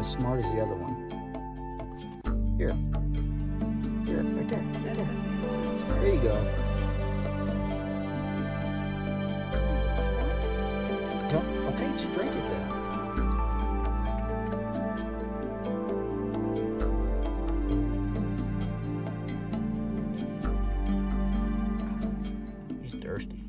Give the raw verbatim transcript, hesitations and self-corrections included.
as smart as the other one. Here. Here, right there. Right there. There you go. Okay, just drink it then. He's thirsty.